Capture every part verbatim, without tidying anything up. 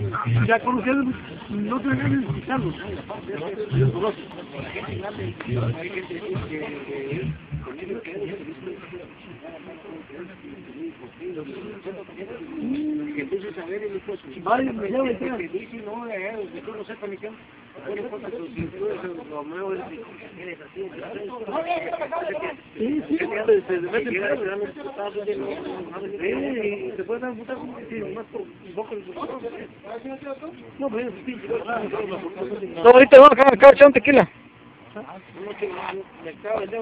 Ya conocieron, no te ganas de escucharlos. Los conoces. Que empiezas a ver el hijo de su madre, me llama y te dice, no, eh, que tú no sepas ni qué. Sí, sí, se mete en se puede dar un puta como que más por un poco de no, pero es pinche. No, ahorita vamos a acabar de echar un tequila. Me acaba de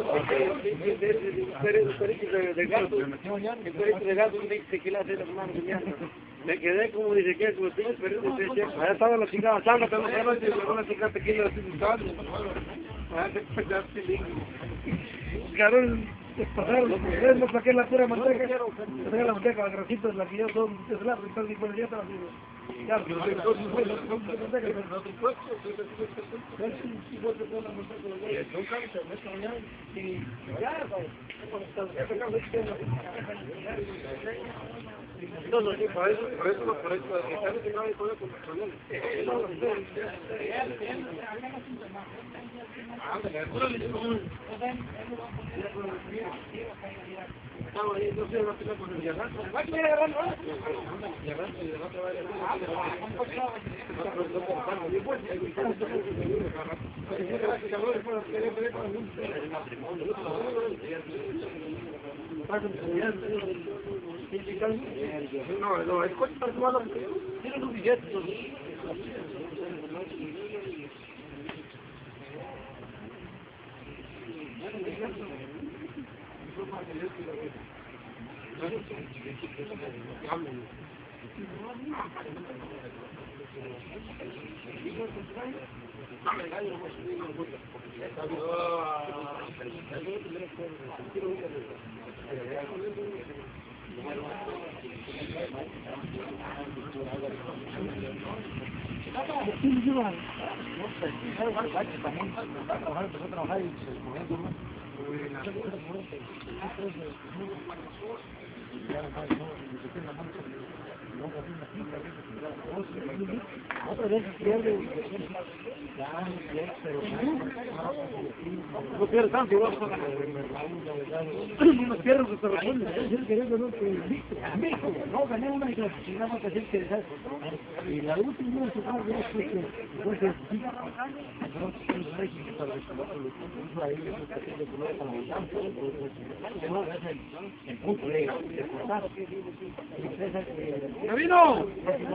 de gato, de gato, tequila de las manos. Me quedé como dice que como estoy esperando ese chef. Allá estaba la chingada tabla, pero no se va a una chica tequila así buscando. Ah, te pegas Carol, pasaron los mujeres, no saqué la pura manteca. Saqué la manteca, la grasita, la que yo todo, se la tal y bueno, ya estaba haciendo. Ya, pero entonces fue la manteca, pero no te puedo. Si vos te pones la manteca, nunca se mete mañana y ya, ya sacamos este tema. No, no, sí, por eso, por eso, por eso, por eso, que no hay poder con los problemas. Estaba ahí, no sé, no sé, con el diamante. Va a querer agarrando, ¿no? Diamante, diamante va a no, no, es cuesta para tomar tiene los billetes. Otra vez pierde no pierde tanto igual no pierde su corresponde no gané una y chingamos que hacer que y la última se fue entonces el punto de cortar ¡Gabino!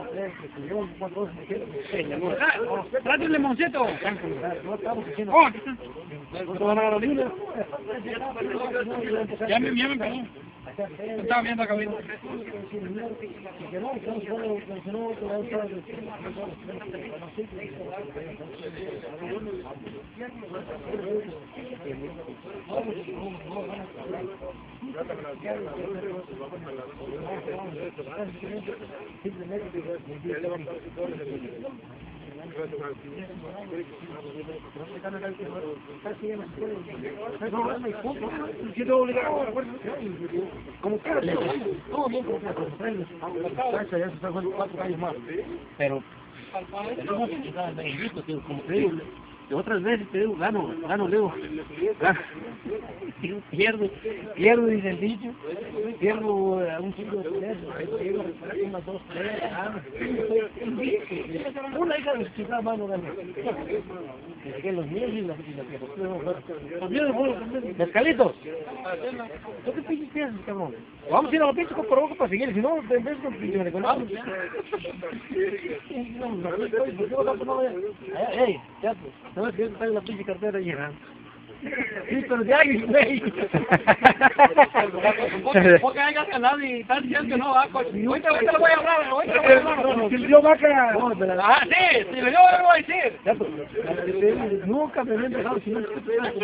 ¡Trate un limoncito! ¡Oh! Ya me, ya me pegó. Estaba viendo acá bien. Como quiera, todo bien con ya se están jugando cuatro años más, pero como te digo, de otras veces te digo, gano, gano, Leo, pierdo, pierdo, dice el dicho, pierdo un kilo de peso, pierdo unas dos, tres, una hija de chica mano, gano, que los míos y las que los míos fueron también, mezcalitos, ¿tú qué pinches piensas, cabrón? Vamos a ir a la pinche con provoca para seguir, si no, en vez con pinche me conozco. Ey, ya, ¿sabes que está en la pinche cartera llena? Sí, pero de ahí, güey. Porque hayas ganado y estás diciendo que no va, coche. Ahorita le voy a hablar, ahorita le voy a hablar. Si le dio vaca. Ah, sí, si le dio, le voy a decir. Ya, pues, nunca me habían dejado si no se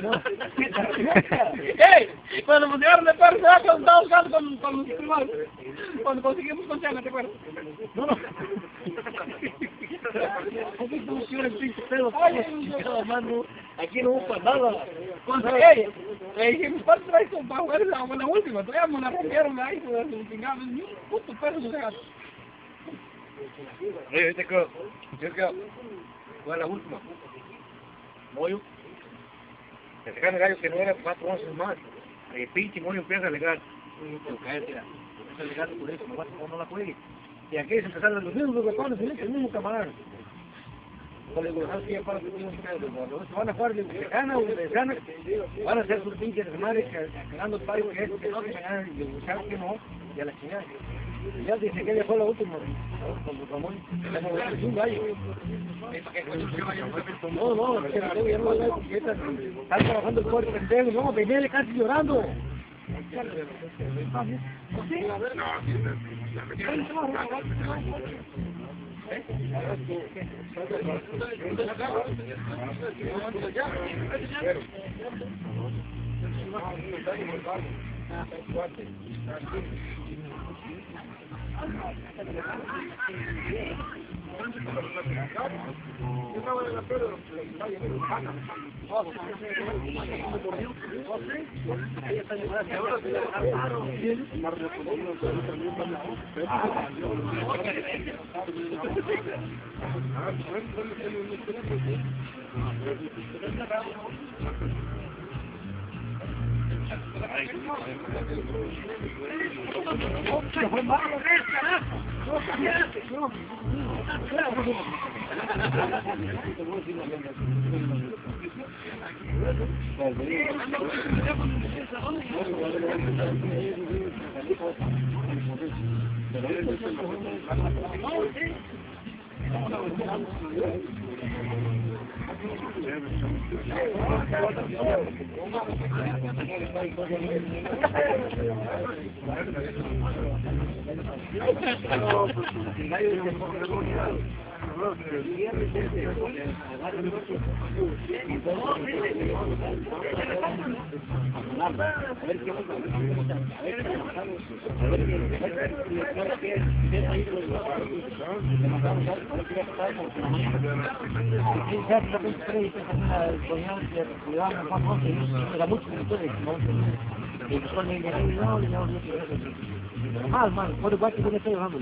¡Ey! Cuando nos llevaron de perro, se va con todos los con, con los primados. Cuando conseguimos con Chana, ¿te acuerdas? No, no. Aquí tú quieres pinche pedo, hermano. Aquí no usa nada. Entonces, ey, le dijimos, ¿cuál traes con para jugar la, la última? Traíamos la rompieron ahí, pues, chingados, ni un puto perro se gato. Oye, viste que, yo que fue la última. Moyo, que se gana gallo que no era cuatro once más. El pinche Moyo empieza a alegar. Pero cállate, empieza a alegar por eso, no, no la juegue. Y aquí se empezaron los mismos huecones, el mismo camarada. Le digo, ¿sabes qué? Para que van a jugar de gana o de gana, van a hacer sus pinches madres cagando el payo que es, que no se ganan, y buscar que no, y a la chingada. Y ya dice que ella fue la última, con su Ramón, es un gallo. No, no, es que la ya no es porque están trabajando el pobre pendejo, no, venía casi llorando. Mal, mal, por igual que yo le estoy llevando,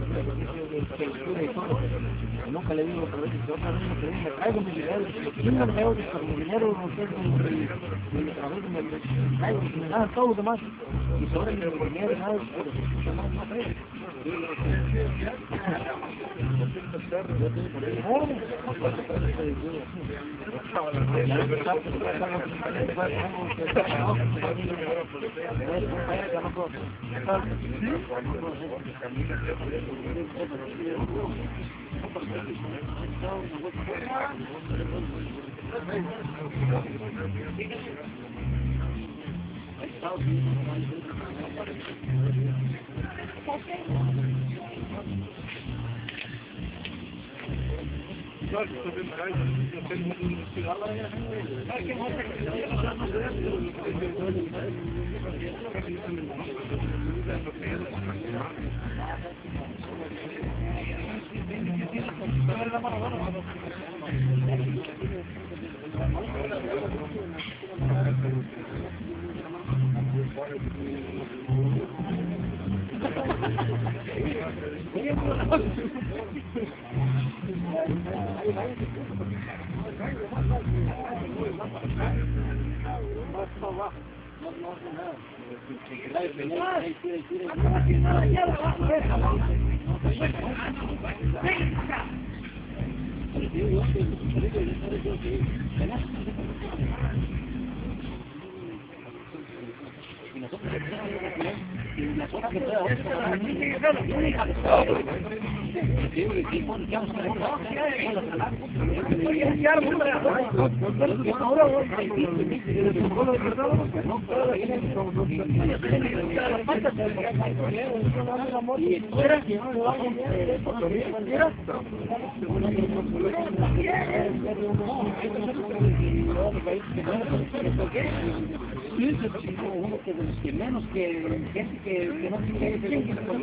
nunca le digo, pero es que otra vez me me traigo mi dinero, yo no me traigo mi dinero, no sé, me traigo, me dan todo lo demás, y sobre mi dinero, nada, pero no, no sé. Uno que de los que menos que gente que, que no tiene que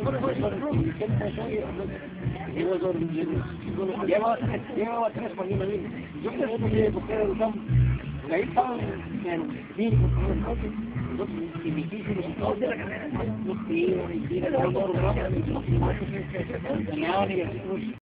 lleva lleva tres pañuelos. Yo creo que porque ahí estaban en Sí,